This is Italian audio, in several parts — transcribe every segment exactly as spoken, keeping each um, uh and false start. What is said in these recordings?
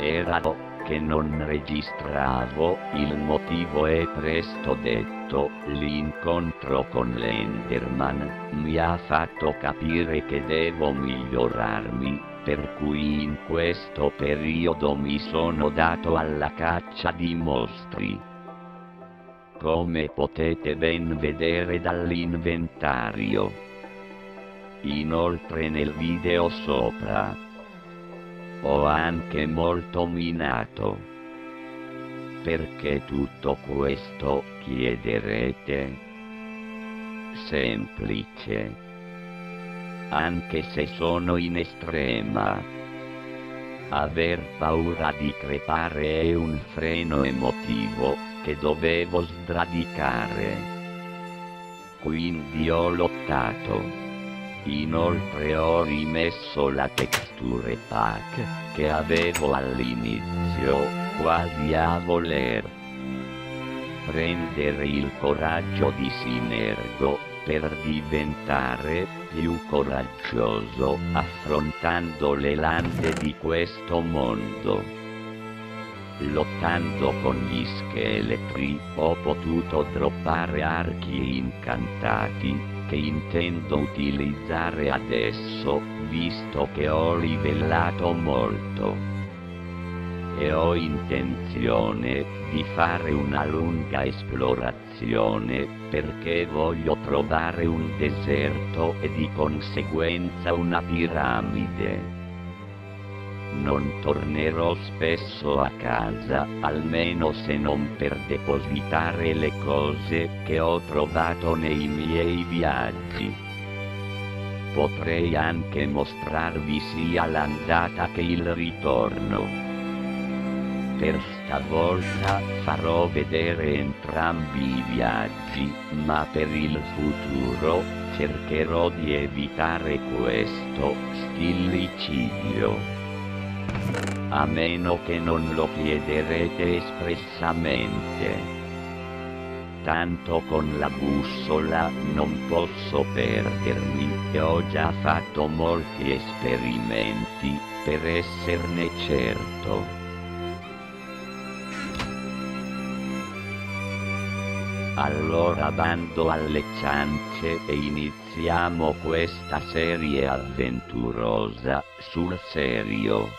erano che non registravo il motivo e presto detto, l'incontro con l'Enderman mi ha fatto capire che devo migliorarmi, per cui in questo periodo mi sono dato alla caccia di mostri. Come potete ben vedere dall'inventario. Inoltre nel video sopra ho anche molto minato. Perché tutto questo, chiederete? Semplice. Anche se sono in estrema. Aver paura di crepare è un freno emotivo che dovevo sradicare. Quindi ho lottato. Inoltre ho rimesso la texture pack che avevo all'inizio, quasi a voler prendere il coraggio di Sinergo per diventare più coraggioso affrontando le lande di questo mondo. Lottando con gli scheletri ho potuto droppare archi incantati che intendo utilizzare adesso, visto che ho livellato molto. E ho intenzione di fare una lunga esplorazione, perché voglio trovare un deserto e di conseguenza una piramide. Non tornerò spesso a casa, almeno se non per depositare le cose che ho trovato nei miei viaggi. Potrei anche mostrarvi sia l'andata che il ritorno. Per stavolta farò vedere entrambi i viaggi, ma per il futuro cercherò di evitare questo stillicidio. A meno che non lo chiederete espressamente. Tanto con la bussola non posso perdermi e ho già fatto molti esperimenti per esserne certo. Allora bando alle ciance e iniziamo questa serie avventurosa sul serio.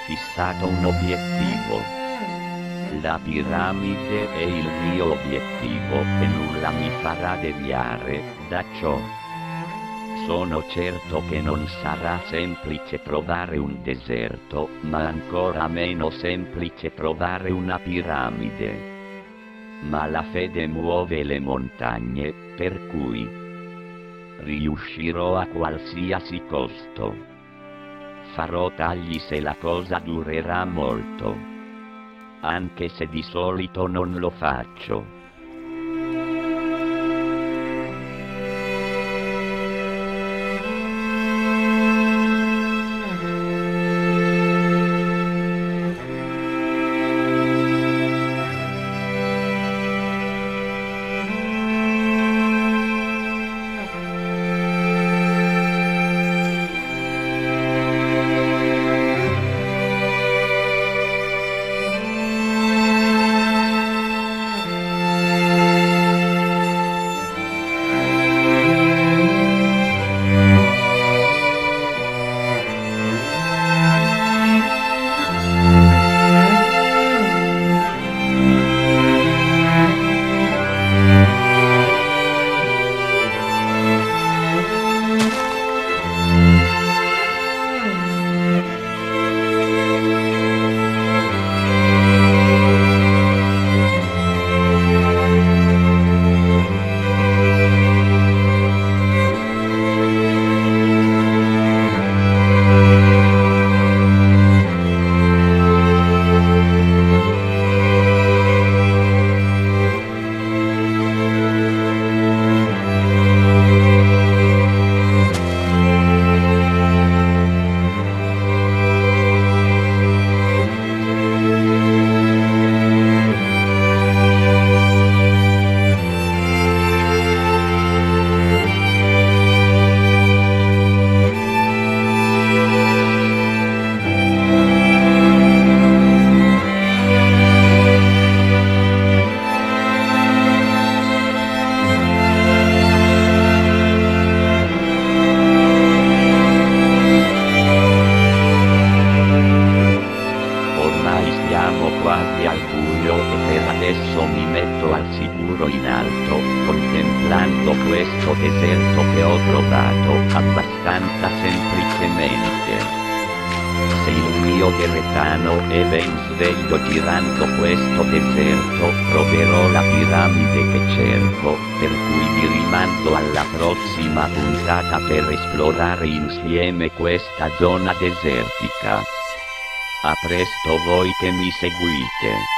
fissato un obiettivo. La piramide è il mio obiettivo e nulla mi farà deviare da ciò. Sono certo che non sarà semplice trovare un deserto, ma ancora meno semplice trovare una piramide. Ma la fede muove le montagne, per cui riuscirò a qualsiasi costo. Farò tagli se la cosa durerà molto, anche se di solito non lo faccio. Quasi al buio e per adesso mi metto al sicuro in alto, contemplando questo deserto che ho trovato abbastanza semplicemente. Se il mio diretano è ben sveglio girando questo deserto, troverò la piramide che cerco, per cui vi rimando alla prossima puntata per esplorare insieme questa zona desertica. A presto voi che mi seguite.